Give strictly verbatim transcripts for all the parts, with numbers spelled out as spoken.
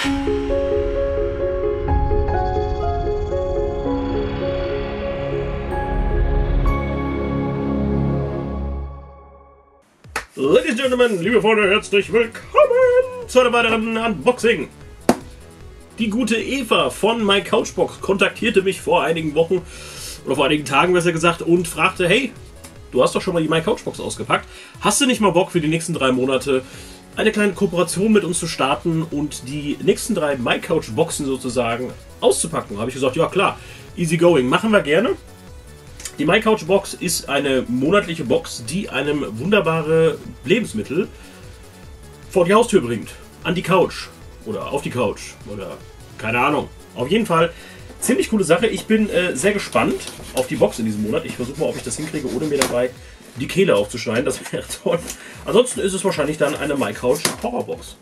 Ladies and Gentlemen, liebe Freunde, herzlich willkommen zu einem weiteren Unboxing. Die gute Eva von MyCouchbox kontaktierte mich vor einigen Wochen, oder vor einigen Tagen besser gesagt, und fragte, hey, du hast doch schon mal die MyCouchbox ausgepackt. Hast du nicht mal Bock für die nächsten drei Monate eine kleine Kooperation mit uns zu starten und die nächsten drei MyCouchboxen sozusagen auszupacken? Habe ich gesagt, ja klar, easy going, machen wir gerne. Die MyCouchbox ist eine monatliche Box, die einem wunderbare Lebensmittel vor die Haustür bringt. An die Couch. Oder auf die Couch. Oder keine Ahnung. Auf jeden Fall ziemlich coole Sache. Ich bin äh, sehr gespannt auf die Box in diesem Monat. Ich versuche mal, ob ich das hinkriege, ohne mir dabei die Kehle aufzuschneiden. Das wäre toll. Ansonsten ist es wahrscheinlich dann eine MyCouch Horrorbox.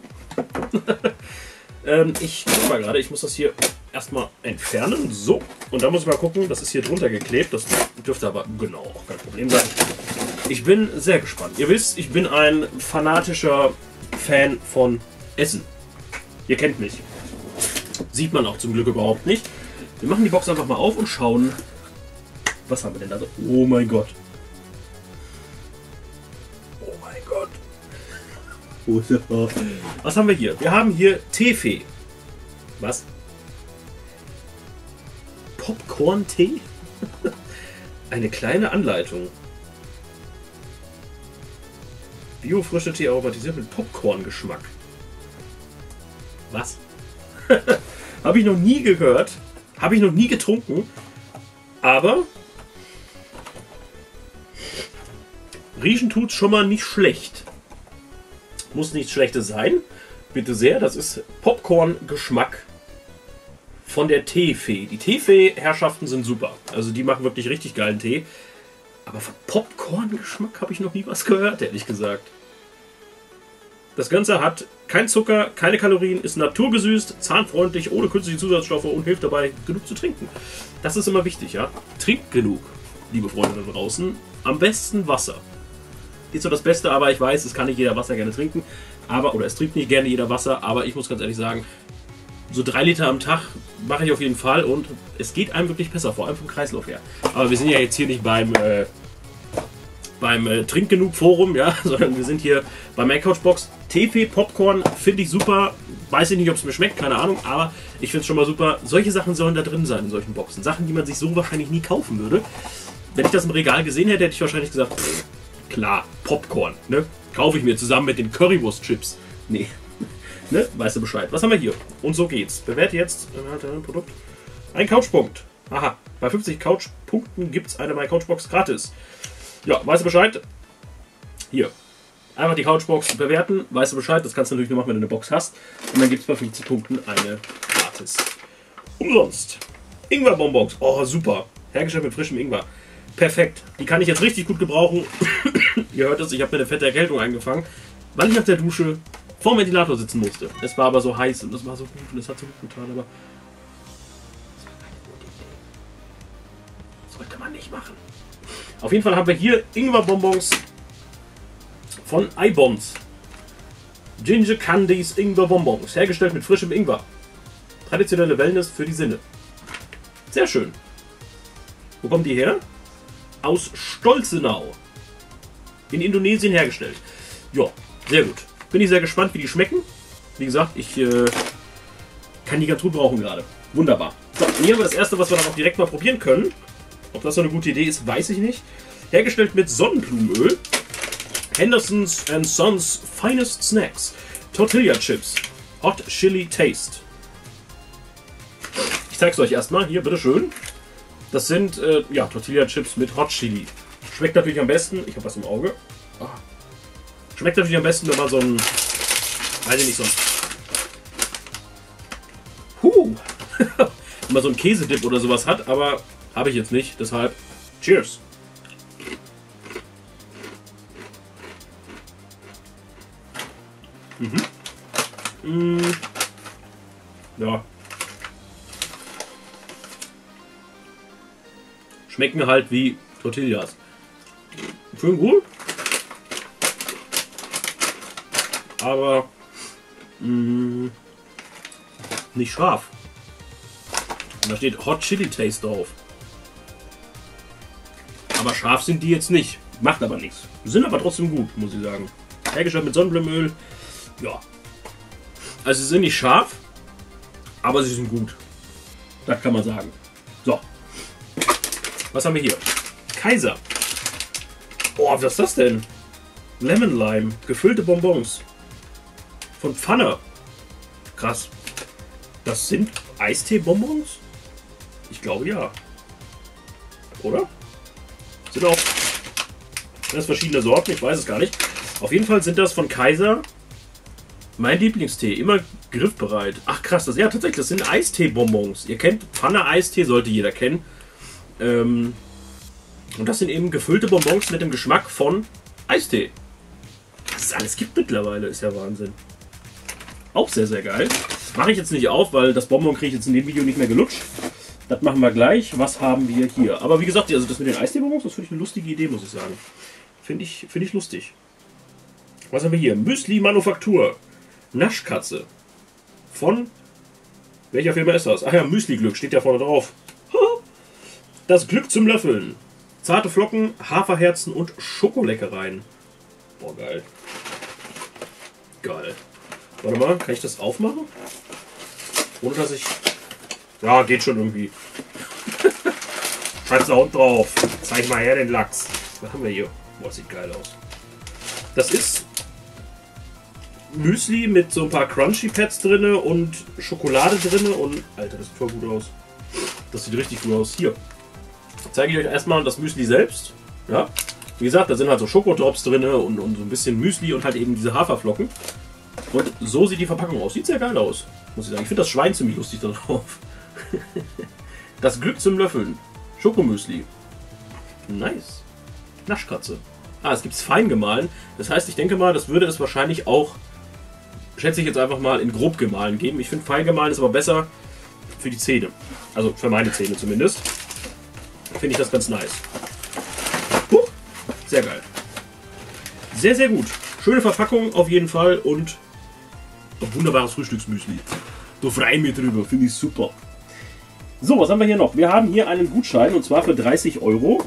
ähm, ich guck mal gerade, ich muss das hier erstmal entfernen. So. Und dann muss ich mal gucken, das ist hier drunter geklebt. Das dürfte aber genau auch kein Problem sein. Ich bin sehr gespannt. Ihr wisst, ich bin ein fanatischer Fan von Essen. Ihr kennt mich. Sieht man auch zum Glück überhaupt nicht. Wir machen die Box einfach mal auf und schauen, was haben wir denn da so. Oh mein Gott. Oh mein Gott. Was haben wir hier? Wir haben hier Teefee. Was? Popcorn-Tee? Eine kleine Anleitung. Biofrische Tee aromatisiert mit Popcorn-Geschmack. Was? Habe ich noch nie gehört. Habe ich noch nie getrunken. Aber riechen tut's schon mal nicht schlecht. Muss nichts Schlechtes sein. Bitte sehr. Das ist Popcorn-Geschmack von der Teefee. Die Teefee-Herrschaften sind super. Also die machen wirklich richtig geilen Tee. Aber von Popcorn-Geschmack habe ich noch nie was gehört, ehrlich gesagt. Das Ganze hat kein Zucker, keine Kalorien, ist naturgesüßt, zahnfreundlich, ohne künstliche Zusatzstoffe und hilft dabei, genug zu trinken. Das ist immer wichtig, ja? Trinkt genug, liebe Freunde da draußen. Am besten Wasser. Ist so das Beste, aber ich weiß, es kann nicht jeder Wasser gerne trinken. Aber, oder es trinkt nicht gerne jeder Wasser, aber ich muss ganz ehrlich sagen, so drei Liter am Tag mache ich auf jeden Fall und es geht einem wirklich besser, vor allem vom Kreislauf her. Aber wir sind ja jetzt hier nicht beim, äh, beim äh, Trink genug Forum, ja, sondern wir sind hier bei MyCouchbox. Teefee, Popcorn finde ich super. Weiß ich nicht, ob es mir schmeckt, keine Ahnung, aber ich finde es schon mal super. Solche Sachen sollen da drin sein in solchen Boxen. Sachen, die man sich so wahrscheinlich nie kaufen würde. Wenn ich das im Regal gesehen hätte, hätte ich wahrscheinlich gesagt, pff, klar, Popcorn, ne? Kaufe ich mir zusammen mit den Currywurst-Chips. Nee. Ne? Weißt du Bescheid. Was haben wir hier? Und so geht's. Bewerte jetzt ein Produkt. Ein Couchpunkt. Aha. Bei fünfzig Couchpunkten gibt es eine MyCouchbox gratis. Ja, weißt du Bescheid? Hier. Einfach die Couchbox bewerten. Weißt du Bescheid? Das kannst du natürlich nur machen, wenn du eine Box hast. Und dann gibt es bei fünfzig Punkten eine gratis. Umsonst. Ingwer-Bonbons. Oh, super. Hergestellt mit frischem Ingwer. Perfekt. Die kann ich jetzt richtig gut gebrauchen. Ihr hört es, ich habe mir eine fette Erkältung eingefangen, weil ich nach der Dusche vor dem Ventilator sitzen musste. Es war aber so heiß und es war so gut und es hat so gut getan, aber das sollte man nicht machen. Auf jeden Fall haben wir hier Ingwer-Bonbons von iBonds. Ginger Candies Ingwer-Bonbons, hergestellt mit frischem Ingwer. Traditionelle Wellness für die Sinne. Sehr schön. Wo kommen die her? Aus Stolzenau. In Indonesien hergestellt. Ja, sehr gut. Bin ich sehr gespannt, wie die schmecken. Wie gesagt, ich äh, kann die ganz gut brauchen gerade. Wunderbar. So, und hier haben wir das erste, was wir dann auch direkt mal probieren können. Ob das so eine gute Idee ist, weiß ich nicht. Hergestellt mit Sonnenblumenöl. Henderson's and Sons Finest Snacks. Tortilla Chips. Hot Chili Taste. Ich zeige es euch erstmal. Hier, bitteschön. Das sind äh, ja, Tortilla Chips mit Hot Chili. Schmeckt natürlich am besten. Ich habe was im Auge. Ah. Schmeckt natürlich am besten, wenn man so ein, weiß ich nicht, so ein, huh, wenn man so ein Käsedip oder sowas hat, aber habe ich jetzt nicht, deshalb cheers. Mhm. Mm. Ja. Schmecken halt wie Tortillas. Schön gut. Aber mh, nicht scharf. Und da steht Hot Chili Taste drauf. Aber scharf sind die jetzt nicht. Macht aber nichts. Sind aber trotzdem gut, muss ich sagen. Hergestellt mit Sonnenblumenöl. Ja. Also sie sind nicht scharf, aber sie sind gut. Das kann man sagen. So. Was haben wir hier? Kaiser. Oh, was ist das denn? Lemon Lime. Gefüllte Bonbons. Von Pfanne. Krass. Das sind Eistee-Bonbons? Ich glaube ja. Oder? Sind auch das verschiedene Sorten, ich weiß es gar nicht. Auf jeden Fall sind das von Kaiser mein Lieblingstee. Immer griffbereit. Ach krass, das ja tatsächlich, das sind Eistee-Bonbons. Ihr kennt Pfanne-Eistee, sollte jeder kennen. Ähm, und das sind eben gefüllte Bonbons mit dem Geschmack von Eistee. Was es alles gibt mittlerweile, ist ja Wahnsinn. Auch sehr, sehr geil. Mache ich jetzt nicht auf, weil das Bonbon kriege ich jetzt in dem Video nicht mehr gelutscht. Das machen wir gleich. Was haben wir hier? Aber wie gesagt, also das mit den Eistee-Bonbons, das finde ich eine lustige Idee, muss ich sagen. Finde ich, finde ich lustig. Was haben wir hier? Müsli Manufaktur. Naschkatze. Von welcher Firma ist das? Ach ja, Müsli-Glück steht ja vorne drauf. Das Glück zum Löffeln. Zarte Flocken, Haferherzen und Schokoleckereien. Boah, geil. Geil. Warte mal, kann ich das aufmachen? Ohne dass ich... Ja, geht schon irgendwie. Schreib's da unten drauf. Zeig mal her den Lachs. Was haben wir hier? Boah, sieht geil aus. Das ist Müsli mit so ein paar Crunchy Pads drin und Schokolade drin und... Alter, das sieht voll gut aus. Das sieht richtig gut aus. Hier. Zeige ich euch erstmal das Müsli selbst. Ja. Wie gesagt, da sind halt so Schokodrops drin und, und so ein bisschen Müsli und halt eben diese Haferflocken. Und so sieht die Verpackung aus. Sieht sehr geil aus, muss ich sagen. Ich finde das Schwein ziemlich lustig da drauf. Das Glück zum Löffeln. Schokomüsli. Nice. Naschkatze. Ah, es gibt es fein gemahlen. Das heißt, ich denke mal, das würde es wahrscheinlich auch, schätze ich jetzt einfach mal, in grob gemahlen geben. Ich finde fein gemahlen ist aber besser für die Zähne. Also für meine Zähne zumindest. Finde ich das ganz nice. Huch, sehr geil. Sehr, sehr gut. Schöne Verpackung auf jeden Fall und ein wunderbares Frühstücksmüsli. Da freue ich mich drüber. Finde ich super. So, was haben wir hier noch? Wir haben hier einen Gutschein und zwar für dreißig Euro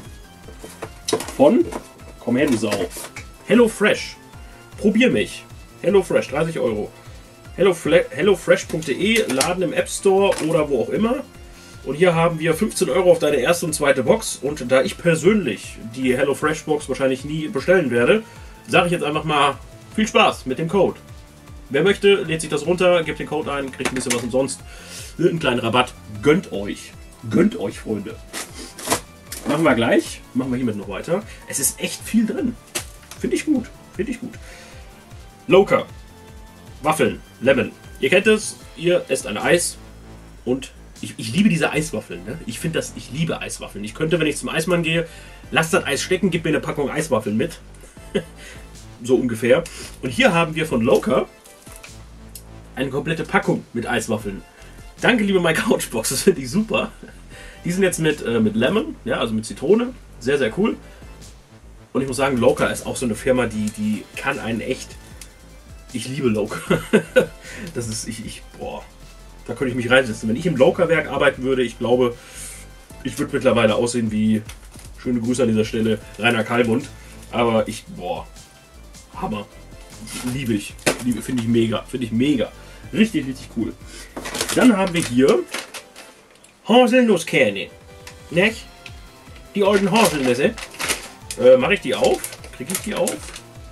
von, komm her du Sau, HelloFresh. Probier mich. HelloFresh, dreißig Euro. HelloFresh punkt de, Laden im App Store oder wo auch immer. Und hier haben wir fünfzehn Euro auf deine erste und zweite Box. Und da ich persönlich die HelloFresh Box wahrscheinlich nie bestellen werde, sage ich jetzt einfach mal viel Spaß mit dem Code. Wer möchte, lädt sich das runter, gibt den Code ein, kriegt ein bisschen was umsonst. Einen kleinen Rabatt. Gönnt euch. Gönnt euch, Freunde. Machen wir gleich. Machen wir hiermit noch weiter. Es ist echt viel drin. Finde ich gut. Finde ich gut. Loka. Waffeln. Lemon. Ihr kennt es. Ihr esst ein Eis. Und ich, ich liebe diese Eiswaffeln. Ne? Ich finde das, ich liebe Eiswaffeln. Ich könnte, wenn ich zum Eismann gehe, lasst das Eis stecken, gib mir eine Packung Eiswaffeln mit. So ungefähr. Und hier haben wir von Loka eine komplette Packung mit Eiswaffeln. Danke, liebe My Couchbox, das finde ich super. Die sind jetzt mit, äh, mit Lemon, ja, also mit Zitrone. Sehr, sehr cool. Und ich muss sagen, Loka ist auch so eine Firma, die, die kann einen echt... Ich liebe Loka. Das ist, ich, ich, boah, da könnte ich mich reinsetzen. Wenn ich im Loka-Werk arbeiten würde, ich glaube, ich würde mittlerweile aussehen wie, schöne Grüße an dieser Stelle, Rainer Kallmund. Aber ich, boah, Hammer. Liebe ich. Liebe, finde ich mega. Finde ich mega. Richtig, richtig cool. Dann haben wir hier Haselnusskerne. Nicht? Die alten Haselnüsse. Äh, mache ich die auf? Kriege ich die auf?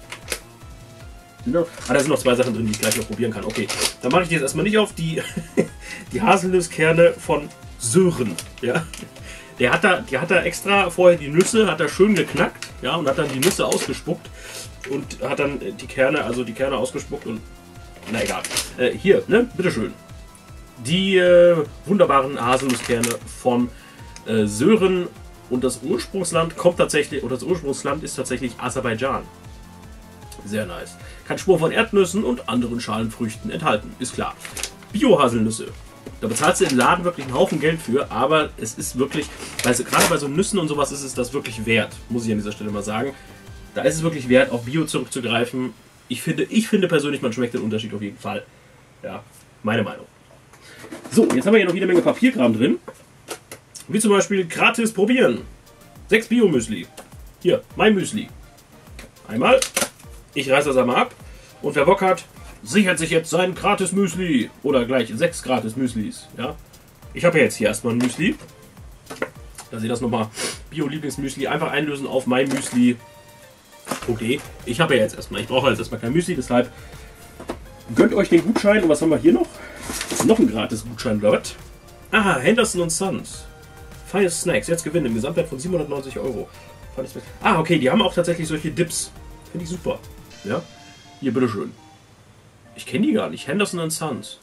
Ah, da sind noch zwei Sachen drin, die ich gleich noch probieren kann. Okay, dann mache ich die jetzt erstmal nicht auf. Die, die Haselnusskerne von Sören. Ja. Der hat da, der hat da extra vorher die Nüsse, hat da schön geknackt, ja, und hat dann die Nüsse ausgespuckt und hat dann die Kerne, also die Kerne ausgespuckt und na egal. Äh, hier, ne, bitteschön. Die äh, wunderbaren Haselnusskerne von äh, Sören und das Ursprungsland kommt tatsächlich, oder das Ursprungsland ist tatsächlich Aserbaidschan. Sehr nice. Kann Spuren von Erdnüssen und anderen Schalenfrüchten enthalten, ist klar. Bio-Haselnüsse. Da bezahlst du im Laden wirklich einen Haufen Geld für, aber es ist wirklich, also gerade bei so Nüssen und sowas ist es das wirklich wert, muss ich an dieser Stelle mal sagen. Da ist es wirklich wert, auf Bio zurückzugreifen. Ich finde, ich finde persönlich, man schmeckt den Unterschied auf jeden Fall. Ja, meine Meinung. So, jetzt haben wir hier noch jede Menge Papierkram drin. Wie zum Beispiel gratis probieren. Sechs Bio-Müsli. Hier, mein Müsli. Einmal. Ich reiße das einmal ab. Und wer Bock hat, sichert sich jetzt sein gratis Müsli. Oder gleich sechs gratis Müslis. Ja? Ich habe ja jetzt hier erstmal ein Müsli. Dass ich das nochmal Bio-Lieblingsmüsli einfach einlösen auf mein Müsli. Okay, ich habe ja jetzt erstmal. Ich brauche jetzt erstmal kein Müsli, deshalb gönnt euch den Gutschein. Und was haben wir hier noch? Noch ein gratis Gutschein, oder was? Ah, Henderson und Sons. Fire Snacks, jetzt gewinnen im Gesamtwert von siebenhundertneunzig Euro. Ah, okay, die haben auch tatsächlich solche Dips. Finde ich super. Ja, hier, bitteschön. Ich kenne die gar nicht. Henderson und Sons.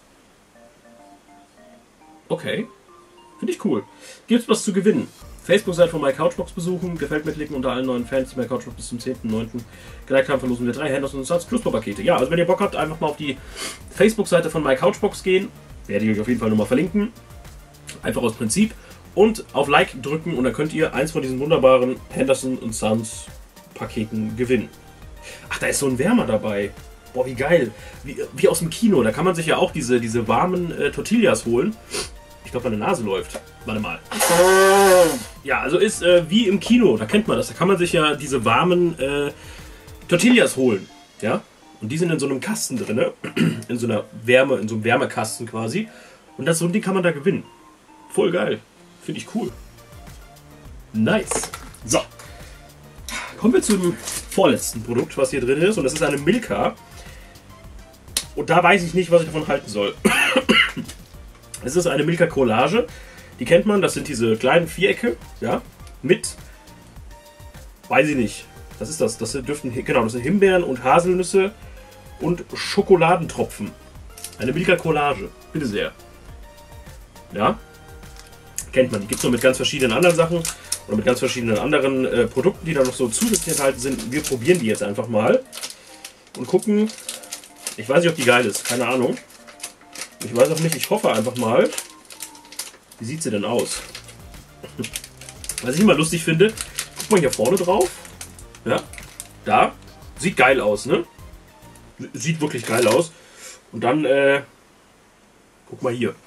Okay. Finde ich cool. Gibt's was zu gewinnen? Facebook-Seite von MyCouchbox besuchen, gefällt mir klicken unter allen neuen Fans, die MyCouchbox bis zum zehnten neunten geliked haben, verlosen wir drei Henderson und Sons Knusperpakete. Ja, also wenn ihr Bock habt, einfach mal auf die Facebook-Seite von MyCouchbox gehen. Werde ich euch auf jeden Fall nochmal verlinken. Einfach aus Prinzip. Und auf Like drücken und dann könnt ihr eins von diesen wunderbaren Henderson und Sons Paketen gewinnen. Ach, da ist so ein Wärmer dabei. Boah, wie geil. Wie, wie aus dem Kino. Da kann man sich ja auch diese, diese warmen äh, Tortillas holen. Ich glaube, meine Nase läuft. Warte mal. Ja, also ist äh, wie im Kino. Da kennt man das. Da kann man sich ja diese warmen äh, Tortillas holen. Ja? Und die sind in so einem Kasten drin. Ne? In so einer Wärme, in so einem Wärmekasten quasi. Und das so ein Ding kann man da gewinnen. Voll geil. Finde ich cool. Nice. So. Kommen wir zum vorletzten Produkt, was hier drin ist. Und das ist eine Milka. Und da weiß ich nicht, was ich davon halten soll. Es ist eine Milka Collage. Die kennt man. Das sind diese kleinen Vierecke. Ja. Mit. Weiß ich nicht. Was ist das? Das dürften. Genau, das sind Himbeeren und Haselnüsse und Schokoladentropfen. Eine Milka Collage. Bitte sehr. Ja. Kennt man. Die gibt es noch mit ganz verschiedenen anderen Sachen. Oder mit ganz verschiedenen anderen äh, Produkten, die da noch so zusätzlich enthalten sind. Wir probieren die jetzt einfach mal. Und gucken. Ich weiß nicht, ob die geil ist. Keine Ahnung. Ich weiß auch nicht. Ich hoffe einfach mal. Wie sieht sie denn aus? Was ich immer lustig finde. Guck mal hier vorne drauf. Ja. Da. Sieht geil aus, ne? Sieht wirklich geil aus. Und dann, äh. Guck mal hier.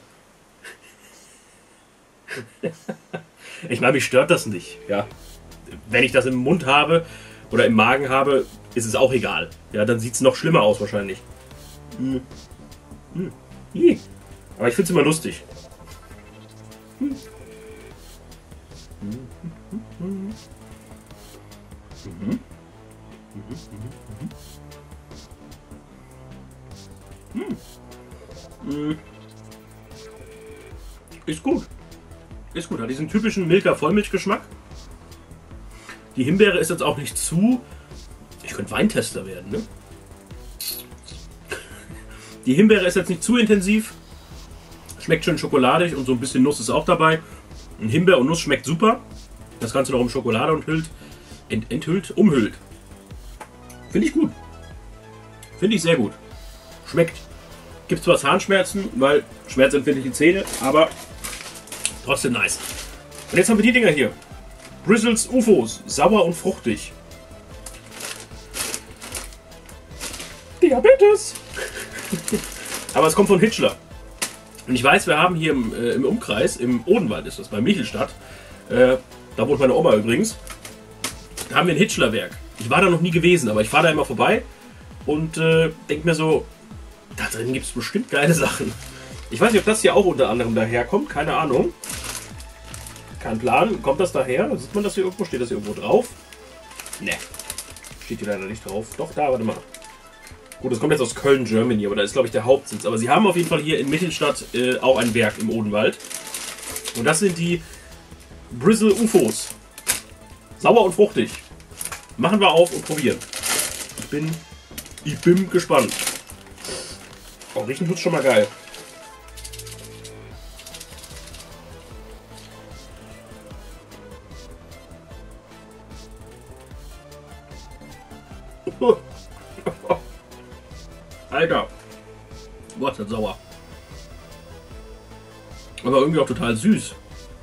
Ich meine, mich stört das nicht. Ja. Wenn ich das im Mund habe oder im Magen habe, ist es auch egal. Ja, dann sieht es noch schlimmer aus wahrscheinlich. Hm. Hm. Hm. Aber ich finde es immer lustig. Hm. Mhm. Mhm. Mhm. Mhm. Ist gut. Ist gut, hat diesen typischen Milka Vollmilchgeschmack. Die Himbeere ist jetzt auch nicht zu... Ich könnte Weintester werden, ne? Die Himbeere ist jetzt nicht zu intensiv. Schmeckt schön schokoladig und so ein bisschen Nuss ist auch dabei. Und Himbeer und Nuss schmeckt super. Das Ganze noch um Schokolade enthüllt. Ent, enthüllt? Umhüllt. Finde ich gut. Finde ich sehr gut. Schmeckt. Gibt zwar Zahnschmerzen, weil schmerzempfindliche Zähne, aber trotzdem nice. Und jetzt haben wir die Dinger hier. Brizzles U F Os. Sauer und fruchtig. Diabetes. Aber es kommt von Hitchler. Und ich weiß, wir haben hier im, äh, im Umkreis, im Odenwald ist das, bei Michelstadt, äh, da wohnt meine Oma übrigens, da haben wir ein Hitchler-Werk. Ich war da noch nie gewesen, aber ich fahre da immer vorbei und äh, denke mir so, da drin gibt es bestimmt geile Sachen. Ich weiß nicht, ob das hier auch unter anderem daherkommt, keine Ahnung. Kein Plan. Kommt das daher? Sieht man das hier irgendwo? Steht das hier irgendwo drauf? Ne. Steht hier leider nicht drauf. Doch, da, warte mal. Gut, das kommt jetzt aus Köln, Germany, aber da ist, glaube ich, der Hauptsitz. Aber sie haben auf jeden Fall hier in Michelstadt äh, auch ein Werk im Odenwald. Und das sind die Brizzle U F Os. Sauer und fruchtig. Machen wir auf und probieren. Ich bin, ich bin gespannt. Oh, riechen tut's schon mal geil. Alter. Boah, ist das sauer. Aber irgendwie auch total süß.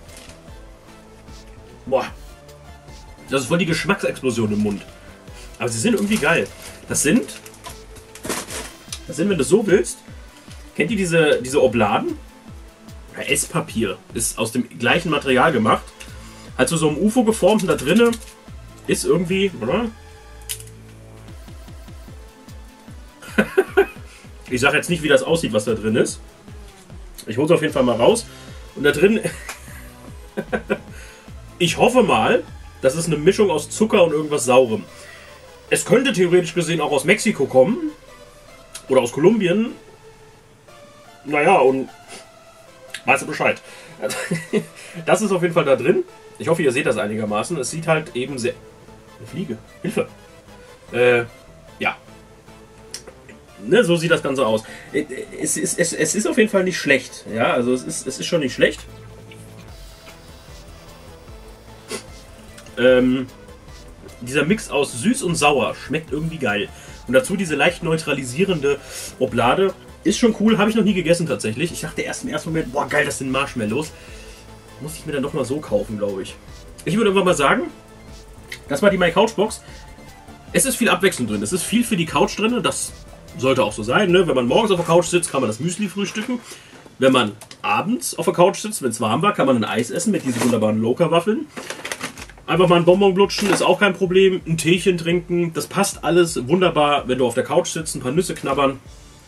Boah. Das ist voll die Geschmacksexplosion im Mund. Aber sie sind irgendwie geil. Das sind... Das sind, wenn du es so willst... Kennt ihr diese, diese Obladen? Esspapier. Ist aus dem gleichen Material gemacht. Hat so, so ein U F O geformt und da drinnen ist irgendwie, oder? Ich sage jetzt nicht, wie das aussieht, was da drin ist. Ich hole es auf jeden Fall mal raus. Und da drin, ich hoffe mal, das ist eine Mischung aus Zucker und irgendwas Saurem. Es könnte theoretisch gesehen auch aus Mexiko kommen. Oder aus Kolumbien. Naja, und weißt du Bescheid. Das ist auf jeden Fall da drin. Ich hoffe, ihr seht das einigermaßen. Es sieht halt eben sehr... Eine Fliege. Hilfe. Äh, ja. Ne, so sieht das Ganze aus. Es ist, es, es ist auf jeden Fall nicht schlecht. Ja, also es ist, es ist schon nicht schlecht. Ähm, dieser Mix aus süß und sauer schmeckt irgendwie geil. Und dazu diese leicht neutralisierende Oblade. Ist schon cool, habe ich noch nie gegessen tatsächlich. Ich dachte erst im ersten Moment, boah geil, das sind Marshmallows. Muss ich mir dann doch mal so kaufen, glaube ich. Ich würde einfach mal sagen, das war die MyCouchBox. Es ist viel Abwechslung drin. Es ist viel für die Couch drin. Das sollte auch so sein. Ne? Wenn man morgens auf der Couch sitzt, kann man das Müsli frühstücken. Wenn man abends auf der Couch sitzt, wenn es warm war, kann man ein Eis essen mit diesen wunderbaren Loka-Waffeln. Einfach mal ein Bonbon lutschen, ist auch kein Problem. Ein Teechen trinken, das passt alles wunderbar, wenn du auf der Couch sitzt, ein paar Nüsse knabbern.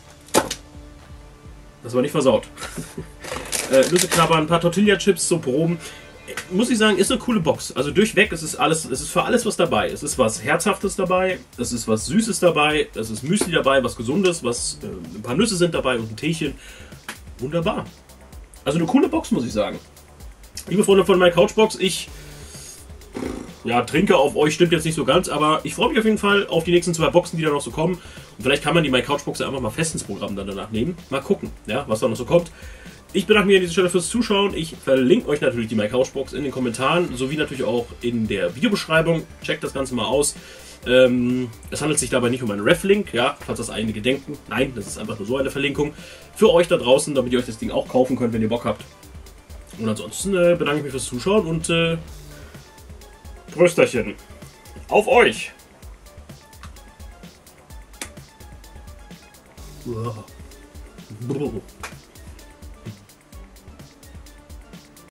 Das war nicht versaut. äh, Nüsse knabbern, ein paar Tortilla-Chips zum Proben. Muss ich sagen, ist eine coole Box. Also durchweg ist es alles, es ist für alles was dabei. Es ist was Herzhaftes dabei, es ist was Süßes dabei, es ist Müsli dabei, was Gesundes, was äh, ein paar Nüsse sind dabei und ein Teechen. Wunderbar. Also eine coole Box, muss ich sagen. Liebe Freunde von MyCouchBox, ich ja, trinke auf euch, stimmt jetzt nicht so ganz, aber ich freue mich auf jeden Fall auf die nächsten zwei Boxen, die da noch so kommen. Und vielleicht kann man die MyCouchBox einfach mal fest ins Programm dann danach nehmen. Mal gucken, ja, was da noch so kommt. Ich bedanke mich an dieser Stelle fürs Zuschauen. Ich verlinke euch natürlich die MyCouchBox in den Kommentaren, sowie natürlich auch in der Videobeschreibung. Checkt das Ganze mal aus. Ähm, es handelt sich dabei nicht um einen Ref-Link, ja, falls das einige denken. Nein, das ist einfach nur so eine Verlinkung für euch da draußen, damit ihr euch das Ding auch kaufen könnt, wenn ihr Bock habt. Und ansonsten äh, bedanke ich mich fürs Zuschauen und äh, Prösterchen auf euch! Wow.